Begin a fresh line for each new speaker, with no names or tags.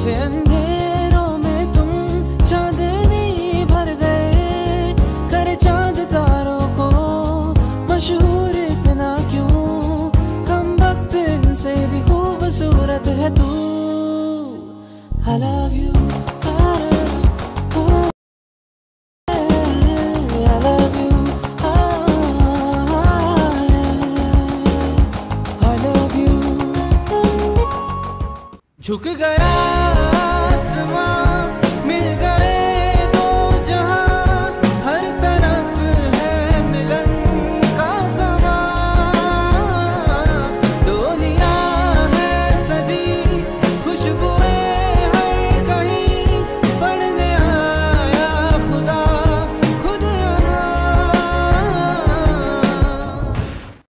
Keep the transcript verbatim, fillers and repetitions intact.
कैसे अंधेरों में तुम चांदनी भर गए, कर चांद तारों को मशहूर इतना क्यों, कम वक्त इनसे भी खूबसूरत है तू। I love you, I love you, I love you, I love you। झुक गया आसमां